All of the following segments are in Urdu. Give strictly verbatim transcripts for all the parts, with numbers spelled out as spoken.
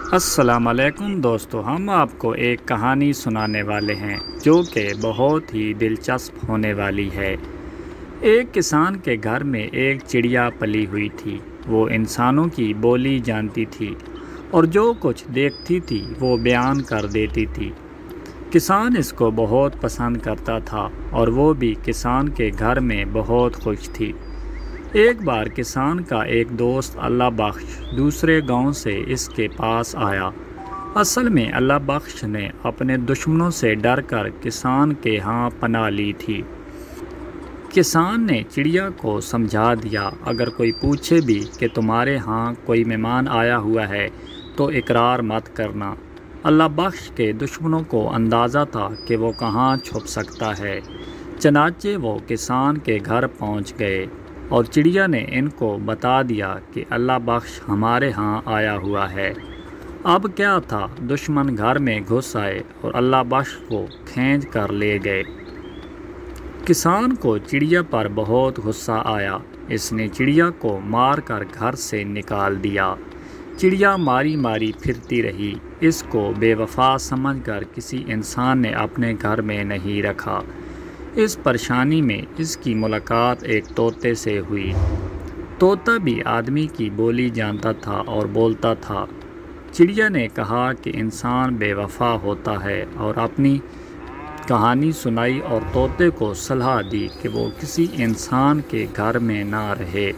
السلام علیکم دوستو، ہم آپ کو ایک کہانی سنانے والے ہیں جو کہ بہت ہی دلچسپ ہونے والی ہے۔ ایک کسان کے گھر میں ایک چڑیا پلی ہوئی تھی۔ وہ انسانوں کی بولی جانتی تھی اور جو کچھ دیکھتی تھی وہ بیان کر دیتی تھی۔ کسان اس کو بہت پسند کرتا تھا اور وہ بھی کسان کے گھر میں بہت خوش تھی۔ ایک بار کسان کا ایک دوست اللہ بخش دوسرے گاؤں سے اس کے پاس آیا۔ اصل میں اللہ بخش نے اپنے دشمنوں سے ڈر کر کسان کے ہاں پناہ لی تھی۔ کسان نے چڑیا کو سمجھا دیا، اگر کوئی پوچھے بھی کہ تمہارے ہاں کوئی مہمان آیا ہوا ہے تو اقرار مت کرنا۔ اللہ بخش کے دشمنوں کو اندازہ تھا کہ وہ کہاں چھپ سکتا ہے، چنانچہ وہ کسان کے گھر پہنچ گئے اور چڑیا نے ان کو بتا دیا کہ اللہ بخش ہمارے ہاں آیا ہوا ہے۔ اب کیا تھا، دشمن گھر میں گھس آئے اور اللہ بخش کو کھینچ کر لے گئے۔ کسان کو چڑیا پر بہت غصہ آیا۔ اس نے چڑیا کو مار کر گھر سے نکال دیا۔ چڑیا ماری ماری پھرتی رہی۔ اس کو بے وفا سمجھ کر کسی انسان نے اپنے گھر میں نہیں رکھا۔ اس پریشانی میں اس کی ملاقات ایک طوطے سے ہوئی۔ طوطا بھی آدمی کی بولی جانتا تھا اور بولتا تھا۔ چڑیا نے کہا کہ انسان بے وفا ہوتا ہے اور اپنی کہانی سنائی اور طوطے کو صلاح دی کہ وہ کسی انسان کے گھر میں نہ رہے۔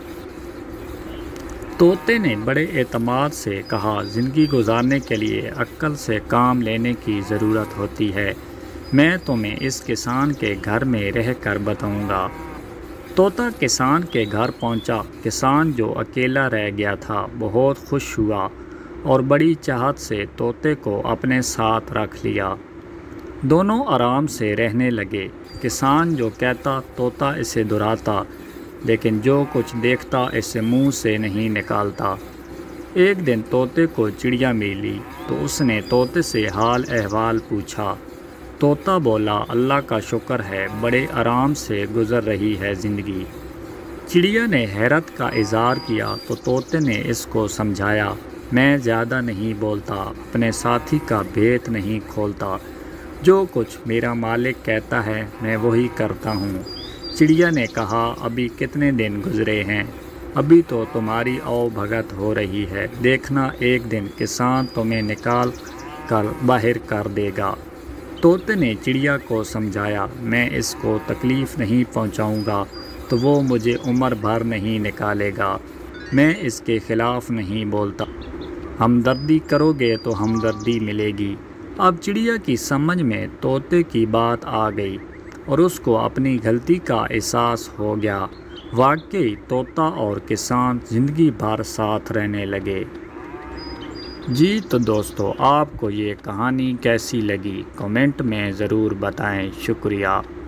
طوطے نے بڑے اعتماد سے کہا، زندگی گزارنے کے لیے عقل سے کام لینے کی ضرورت ہوتی ہے۔ میں تمہیں اس کسان کے گھر میں رہ کر بتاؤں گا۔ طوطا کسان کے گھر پہنچا۔ کسان جو اکیلا رہ گیا تھا بہت خوش ہوا اور بڑی چاہت سے طوطے کو اپنے ساتھ رکھ لیا۔ دونوں آرام سے رہنے لگے۔ کسان جو کہتا طوطا اسے دہراتا، لیکن جو کچھ دیکھتا اسے منہ سے نہیں نکالتا۔ ایک دن طوطے کو چڑیا ملی تو اس نے طوطے سے حال احوال پوچھا۔ طوطا بولا، اللہ کا شکر ہے، بڑے آرام سے گزر رہی ہے زندگی۔ چڑیا نے حیرت کا اظہار کیا تو طوطے نے اس کو سمجھایا، میں زیادہ نہیں بولتا، اپنے ساتھی کا بھید نہیں کھولتا، جو کچھ میرا مالک کہتا ہے میں وہی کرتا ہوں۔ چڑیا نے کہا، ابھی کتنے دن گزرے ہیں، ابھی تو تمہاری او بھگت ہو رہی ہے، دیکھنا ایک دن کسان تمہیں نکال کر باہر کر دے گا۔ طوطے نے چڑیا کو سمجھایا، میں اس کو تکلیف نہیں پہنچاؤں گا تو وہ مجھے عمر بھر نہیں نکالے گا، میں اس کے خلاف نہیں بولتا، ہمدردی کرو گے تو ہمدردی ملے گی۔ اب چڑیا کی سمجھ میں طوطے کی بات آ گئی اور اس کو اپنی غلطی کا احساس ہو گیا۔ واقعی طوطا اور کسان زندگی بھر ساتھ رہنے لگے۔ جی تو دوستو، آپ کو یہ کہانی کیسی لگی کمنٹ میں ضرور بتائیں۔ شکریہ۔